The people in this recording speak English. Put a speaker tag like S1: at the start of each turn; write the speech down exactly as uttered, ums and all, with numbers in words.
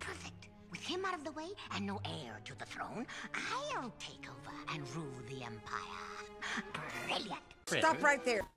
S1: Perfect. With him out of the way and no heir to the throne, I'll take over and rule the Empire. Brilliant.
S2: Stop right there.